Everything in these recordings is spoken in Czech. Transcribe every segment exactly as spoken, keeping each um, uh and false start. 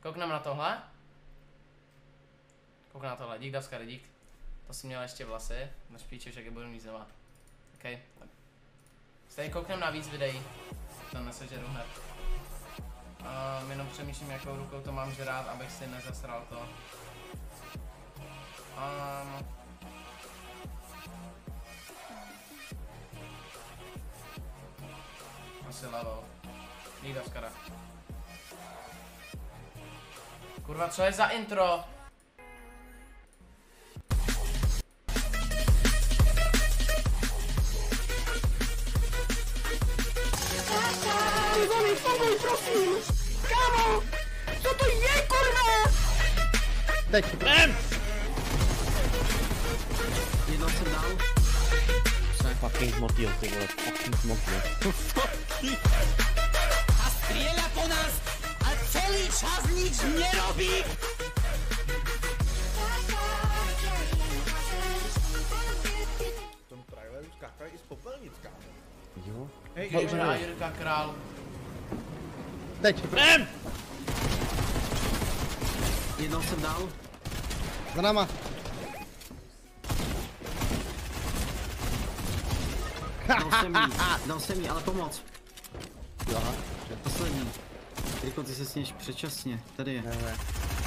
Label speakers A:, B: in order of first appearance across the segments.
A: Koukneme na tohle. Koukneme na tohle, dík Davskary, dík. To jsem měl ještě vlasy, než píčeš, jak je budu mít znova. OK. Stejně koukneme na víc videí. To nesežeru hned. Uh, jenom přemýšlím, jakou rukou to mám žrát, abych si nezasral to. Um, asi levou. Dík Davskara. Kurva, co je za intro?
B: Zemi, pomůž, prosím! Kámo! Co to je, kurva?
C: Teď!
D: Jdem! Jednou jsem dal.
C: Jsem fucking motýl, ty vole, fucking motýl.
B: A strieľa po nás a celý čas nič nerobí!
E: V tom traileru skákají i z popelnic, kámo.
C: Jo?
E: Hej,
C: No,
E: hej,
C: už
A: Dobrá,
C: ne.
A: Jirka král.
C: Teď!
D: Jdem! Jednou jsem dal.
C: Za náma!
D: Dal jsem jí, dal jsem jí, ale pomoc.
C: Aha.
D: Poslední. Jirko, ty se sněš předčasně, tady je.
C: Ne, ne.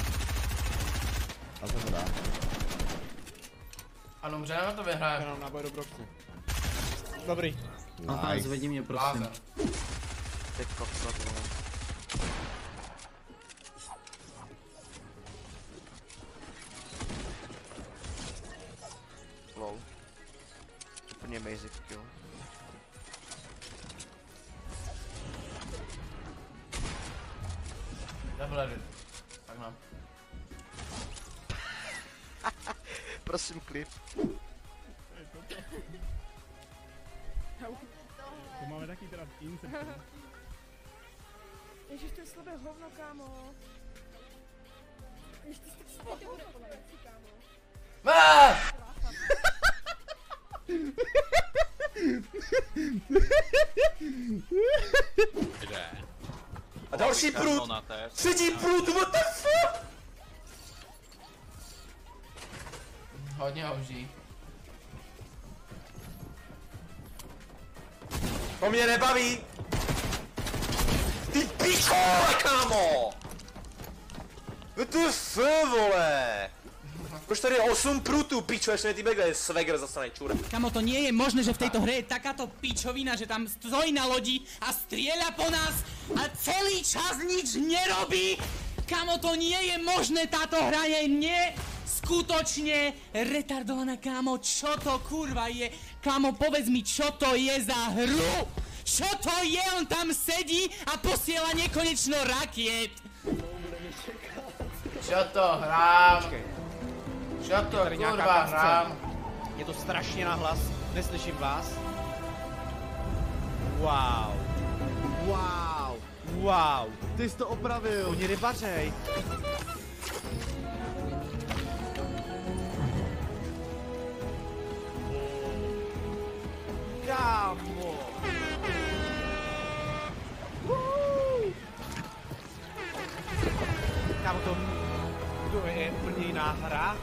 C: A to dá.
A: Ano, dobře, na to vyhrajeme.
E: Jenom náboj do broxu. Dobrý.
D: Aha,
C: Nice.
D: zvedni mě, prosím.
A: Blázen.
D: Teď kokot, vole.
F: Lol. Úplně basic kill.
A: Double edit. Tak no.
F: Prosím klip.
G: To máme taky teda incept.
B: Ježiš, to je slabé hovno, kámo. Ježiš, ty jsi tak slabé hovno, kámo.
A: Ah!
E: A další prut! Třetí prut, what the fuck?
A: Hodně houží.
E: To mě nebaví! Ty pičo, kámo! W T F, vole! Proč tady je osm prutů, pičo, ještě ty begle je swagger zastanej čura.
B: Kamo, to nie je možné, že v tejto hre je takáto pičovina, že tam stojí na lodi a strieľa po nás a celý čas nič nerobí. Kamo, to nie je možné, táto hra je neskutočne retardovaná, kámo. Čo to kurva je? Kamo, povedz mi, čo to je za hru? Čo to je? On tam sedí a posiela nekonečno rakiet.
A: Čo to hrám? Čo to
E: Tady nějaká
A: kurva
E: cutscéna.
A: hrám?
E: Je to strašně nahlas, neslyším vás. Wow. Wow. Wow.
C: Ty jsi to opravil!
E: Oni rybařej. Kámo. Kámo, to, to je úplně jiná hra.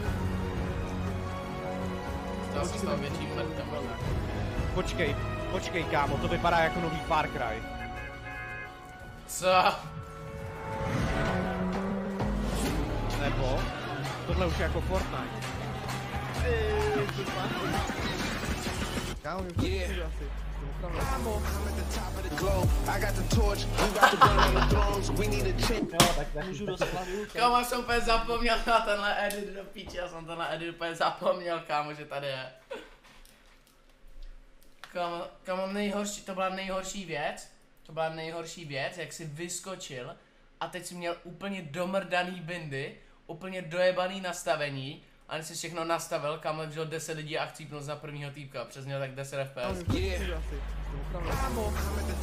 A: To asi s tou větší mrtkem.
E: Počkej, počkej kámo, to vypadá jako nový Far Cry.
A: Co?
E: Nebo tohle už je jako Fortnite.
C: Kámo, mě yeah. asi.
E: Kámo.
D: Můžu do skladu.
A: Kámo, já jsem úplně zapomněl na tenhle edit do píči, já jsem tenhle edit úplně zapomněl, kámo, že tady je. Kámo, kámo, nejhorší, to byla nejhorší věc, to byla nejhorší věc, jak jsi vyskočil a teď jsi měl úplně domrdaný bindy, úplně dojebaný nastavení a než jsi všechno nastavil, kámo, vžil deset lidí a chcípnul za prvního týpka, přes něho tak deset F P S.
E: Kámo.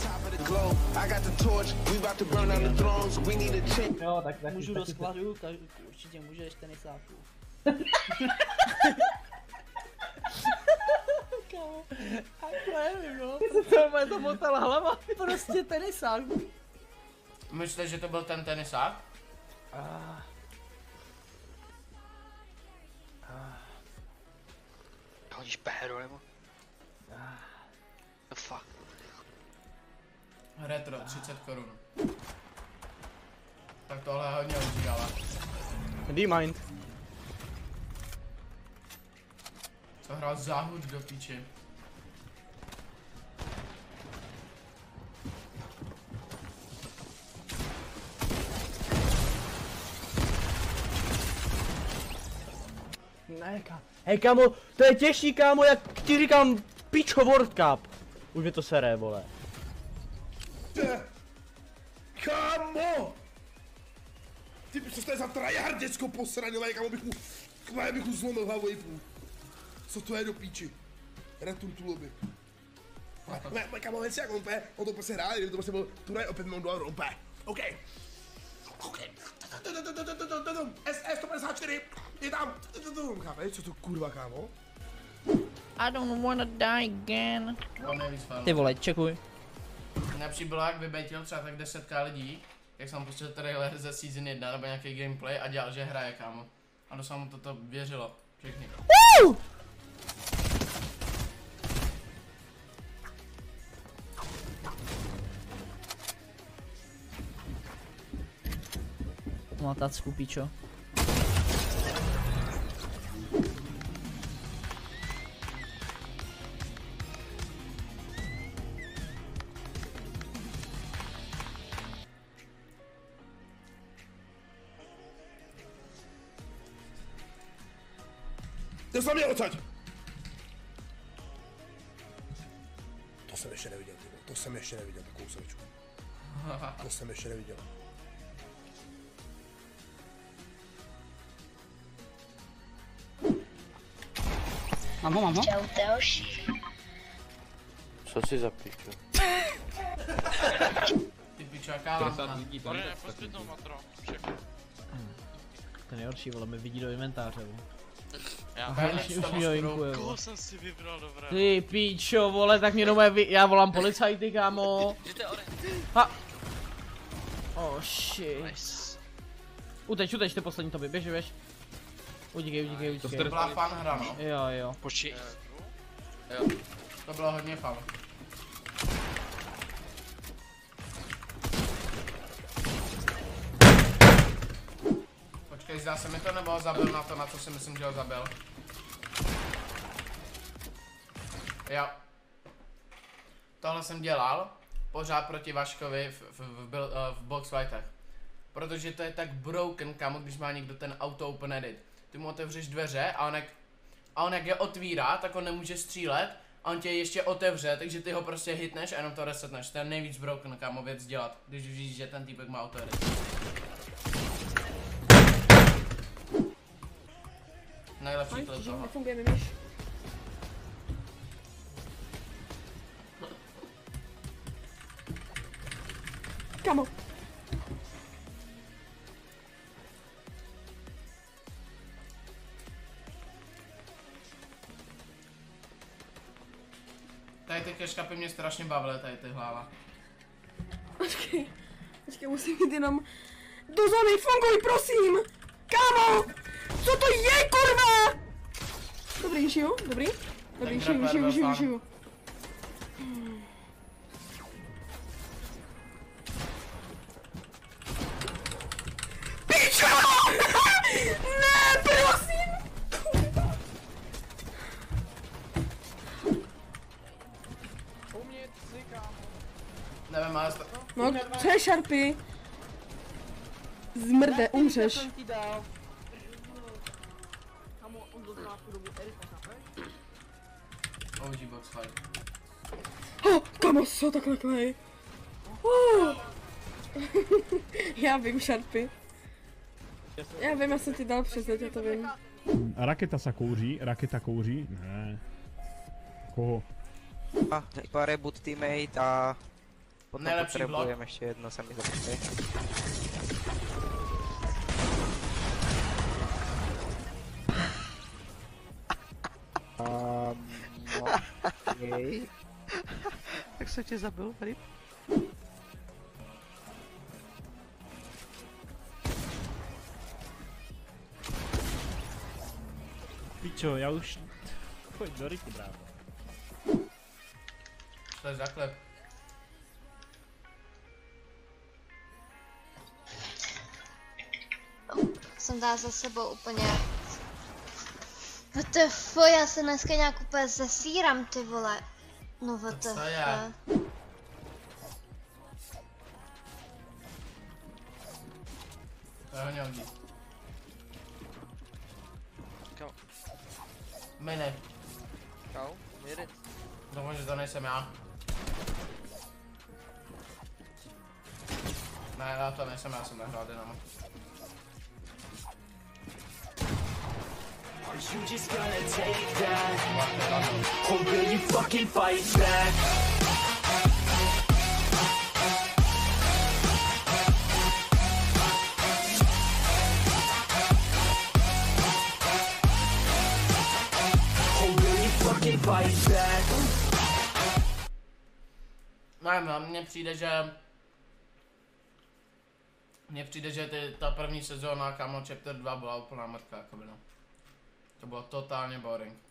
D: Jo, tak, tak můžu do skladu, určitě můžeš tenisáku. Kámo, já nevím, no. To mě zamotala hlava. Prostě tenisák.
A: Myslíš, že to byl ten tenisák?
F: Ah. Ah. Hodíš péro nebo? Ah. No fuck.
A: Retro, třicet korun. Tak tohle hodně odžírala.
C: D-Mind.
A: Co hrál záhud do píči.
C: Ne, kámo. Hej, kámo, to je těžší, kámo, jak ti říkám, pičo World Cup. Už mi to sere, vole.
H: Kámo! Ty co to je za tryhard, děcko posranělé, kámo, bych mu... Kmáje bych mu zlomil hlavu i půl. Co to je do píči? Retur tu lobby. Ne, ne, kámo, věc jak on pe, on to prostě hrál, kdyby to prostě byl turnaj o pět milionů dolarů, on pe. OK. OK. S E sto padesát čtyři, je tam. Chápeš, co to kurva, kámo?
D: I don't wanna die again.
A: On nejvíc fan.
D: Ty vole, čekuj.
A: Nejlepší bylo, jak vybejtil třeba tak deset ká lidí, jak jsem pustil trailer ze season jedna nebo nějaký gameplay a dělal, že hraje, kámo. A doslova mu toto věřilo. Všichni.
D: Woo! Má tacku, pičo.
H: To jsem měl odsaď! To jsem ještě neviděl, ty vole. To jsem ještě neviděl, takovou sračku. To jsem ještě neviděl.
B: Mám ho, mám ho.
I: Čau další.
C: Co si za pičo?
A: Ty pičo, jaká lámka.
C: To je nejhorší, vole, mi vidí do inventáře, vole.
A: Aha,
C: už, už mi joinkuje,
J: Koho
C: vole.
J: jsem si vybral, dobré.
C: Ty pičo, vole, tak mě doma vy... Já volám policajty, kámo. Ha. Oh shit.
J: Nice.
C: Uteč, uteč, ty poslední tobě, běž, běž. Utíkej, utíkej, utíkej.
A: To byla fan hra, no.
C: Jo, jo.
J: Počkej.
A: To bylo hodně fan. Počkej, zdá se mi to, nebo ho zabil na to, na co si myslím, že ho zabil. Jo. Tohle jsem dělal pořád proti Vaškovi v, v, v, v, v box fightech. Protože to je tak broken, kámo, když má někdo ten auto open edit. Ty mu otevřeš dveře a on jak, a on jak je otvírá, tak on nemůže střílet a on tě ještě otevře, takže ty ho prostě hitneš a jenom to resetneš. To je nejvíc broken, kámo, věc dělat, když už víš, že ten týpek má auto edit. Nejlepší to toho.
I: Nefunguje mi myš. Kamo.
A: Tady ty keškapy mě strašně bavily, tady ty hlava.
I: Počkej, počkej, musím jít jenom do zóny, funguj, prosím! Kámo! Co to je, kurva? Dobrý, žiju, dobrý? Dobrý, žiju, žiju, žiju, žiju. Pičo! Ne, prosím!
A: Nevím, ale...
I: No, co je Sharpy? Zmrde, umřeš.
A: O G box fight.
I: Oh, kamo, co takhle klej? Oh. Já vím, Sharpy. Já vím, já jsem ti dal přes já to vím.
G: Raketa se kouří, raketa kouří, ne. Koho?
F: A iba reboot teammate a potom
A: Nejlepší
F: potrebujeme
A: blok.
F: ještě jedno, se mi započte. Um, okay. Jak jsem tě zabil, tady? Pičo, já už... Pojď do ryky, brávo.
A: To je zaklep.
J: Jsem dala za sebou úplně. W T F, já se dneska nějak úplně zesíram, ty vole. No W T F.
A: Co je? To je hodně hodí.
E: Kámo.
A: Mini.
E: Kámo, jede.
A: Doufám, že to nejsem já. Ne, já to nejsem, já jsem nehrál Dynamo.
K: You just gonna take that, or will you fucking fight back? Or will you fucking fight back?
A: Ne, mně přijde, že... Mně přijde, že ty, ta první sezóna, kámo, chapter dva byla úplná mrtka, jako by no. To bylo totálně boring.